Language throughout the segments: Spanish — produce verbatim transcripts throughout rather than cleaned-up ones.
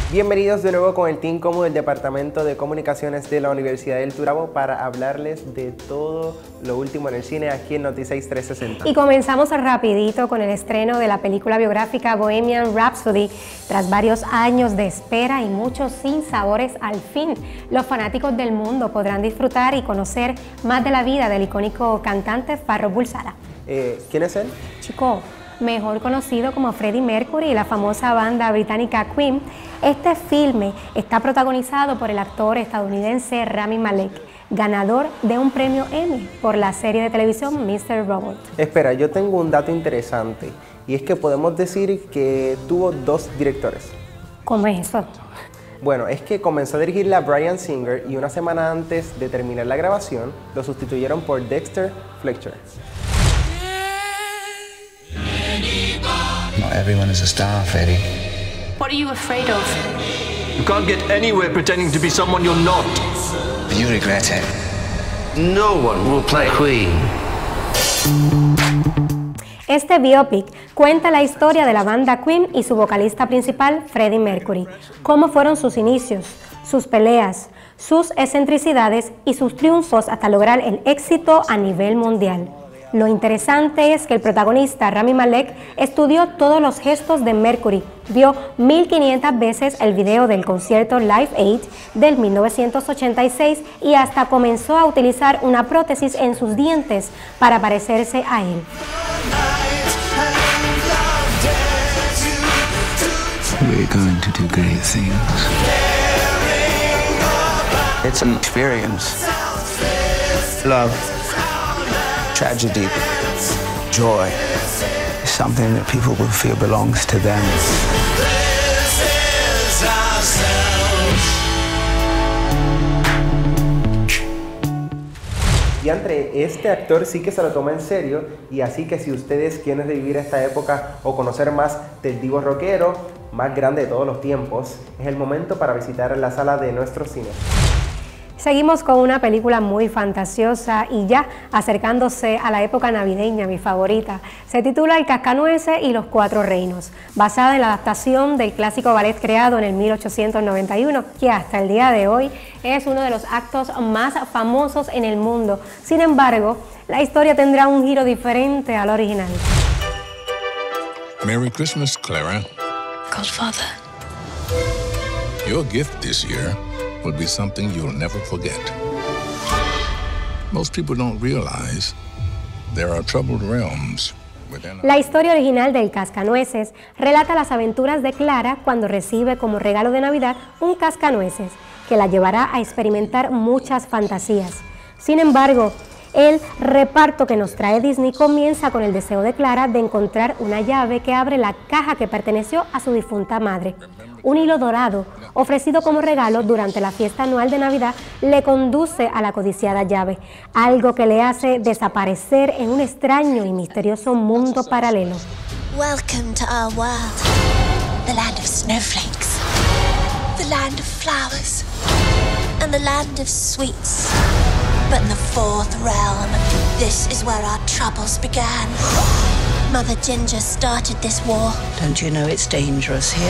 Bienvenidos de nuevo con el Team Comu del Departamento de Comunicaciones de la Universidad del Turabo para hablarles de todo lo último en el cine aquí en Noticias trescientos sesenta. Y comenzamos rapidito con el estreno de la película biográfica Bohemian Rhapsody. Tras varios años de espera y muchos sinsabores, al fin los fanáticos del mundo podrán disfrutar y conocer más de la vida del icónico cantante Farrokh Bulsara. Eh, ¿Quién es él? Chico, mejor conocido como Freddie Mercury y la famosa banda británica Queen. Este filme está protagonizado por el actor estadounidense Rami Malek, ganador de un premio Emmy por la serie de televisión mister Robot. Espera, yo tengo un dato interesante y es que podemos decir que tuvo dos directores. ¿Cómo es eso? Bueno, es que comenzó a dirigirla Bryan Singer y una semana antes de terminar la grabación lo sustituyeron por Dexter Fletcher. Not everyone is a star, Freddie. What are you afraid of? You can't get anywhere pretending to be someone you're not. You regret it. No one will play Queen. Este biopic cuenta la historia de la banda Queen y su vocalista principal, Freddie Mercury, cómo fueron sus inicios, sus peleas, sus excentricidades y sus triunfos hasta lograr el éxito a nivel mundial. Lo interesante es que el protagonista, Rami Malek, estudió todos los gestos de Mercury, vio mil quinientas veces el video del concierto Live Aid del mil novecientos ochenta y seis y hasta comenzó a utilizar una prótesis en sus dientes para parecerse a él. We're going to do great things. It's an experience. Love. Tragedy, joy, is something that people will feel belongs to them. Y entre este actor sí que se lo toma en serio, y así que si ustedes quieren revivir esta época o conocer más del divo rockero más grande de todos los tiempos, es el momento para visitar la sala de nuestro cine. Seguimos con una película muy fantasiosa y ya acercándose a la época navideña, mi favorita. Se titula El Cascanueces y los Cuatro Reinos, basada en la adaptación del clásico ballet creado en el mil ochocientos noventa y uno, que hasta el día de hoy es uno de los actos más famosos en el mundo. Sin embargo, la historia tendrá un giro diferente al original. Merry Christmas, Clara. Godfather. Your gift this year will be something you'll never forget. Most people don't realize there are troubled realms within. La historia original del Cascanueces relata las aventuras de Clara cuando recibe como regalo de Navidad un cascanueces que la llevará a experimentar muchas fantasías. Sin embargo, el reparto que nos trae Disney comienza con el deseo de Clara de encontrar una llave que abre la caja que perteneció a su difunta madre. Un hilo dorado, ofrecido como regalo durante la fiesta anual de Navidad, le conduce a la codiciada llave, algo que le hace desaparecer en un extraño y misterioso mundo paralelo. Welcome to our world, the land of snowflakes, the land of flowers, and the land of sweets. But in the fourth realm, this is where our troubles began. Mother Ginger started this war. Don't you know it's dangerous here?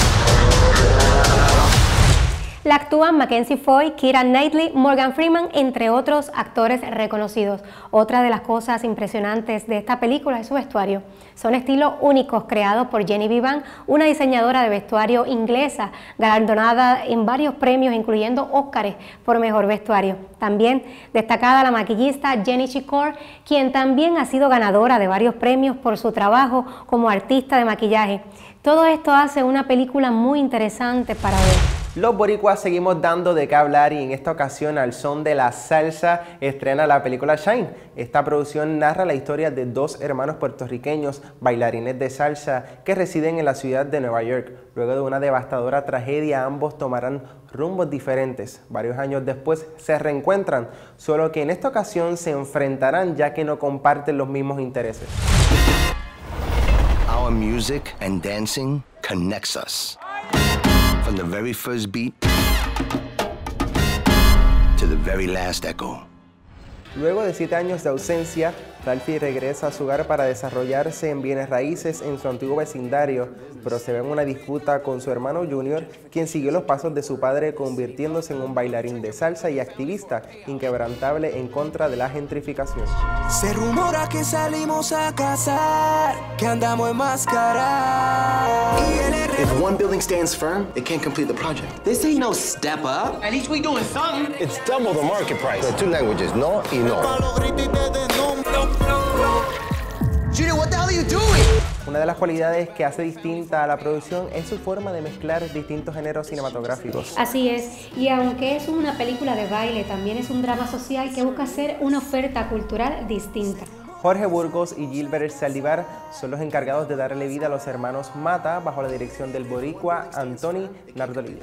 La actúan Mackenzie Foy, Keira Knightley, Morgan Freeman, entre otros actores reconocidos. Otra de las cosas impresionantes de esta película es su vestuario. Son estilos únicos creados por Jenny Vivan, una diseñadora de vestuario inglesa, galardonada en varios premios, incluyendo Óscares por mejor vestuario. También destacada la maquillista Jenny Chicor, quien también ha sido ganadora de varios premios por su trabajo como artista de maquillaje. Todo esto hace una película muy interesante para ver. Los boricuas seguimos dando de qué hablar y en esta ocasión al son de la salsa estrena la película Shine. Esta producción narra la historia de dos hermanos puertorriqueños bailarines de salsa que residen en la ciudad de Nueva York. Luego de una devastadora tragedia, ambos tomarán rumbos diferentes. Varios años después se reencuentran, solo que en esta ocasión se enfrentarán ya que no comparten los mismos intereses. Our music and dancing connects us. From the very first beat to the very last echo. Luego de siete años de ausencia, Ralphie regresa a su hogar para desarrollarse en bienes raíces en su antiguo vecindario, pero se ve en una disputa con su hermano Junior, quien siguió los pasos de su padre convirtiéndose en un bailarín de salsa y activista inquebrantable en contra de la gentrificación. Se rumora que salimos a cazar, que andamos en máscara. If one building stands firm, it can't complete the project. This ain't no step up. At least we doing something. It's double the market price. The two languages, no y no. Junior, what the hell are you doing? Una de las cualidades que hace distinta a la producción es su forma de mezclar distintos géneros cinematográficos. Así es, y aunque es una película de baile, también es un drama social que busca ser una oferta cultural distinta. Jorge Burgos y Gilbert Saldívar son los encargados de darle vida a los hermanos Mata bajo la dirección del boricua Anthony Nardolillo.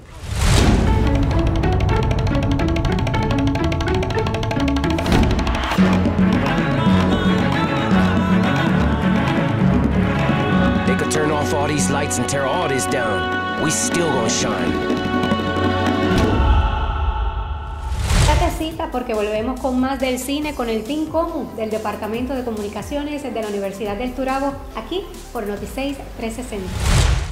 They could turn off all these lights and tear all this down. We still gonna shine. Cita porque volvemos con más del cine con el Team Comu del Departamento de Comunicaciones de la Universidad del Turabo, aquí por Noti seis trescientos sesenta.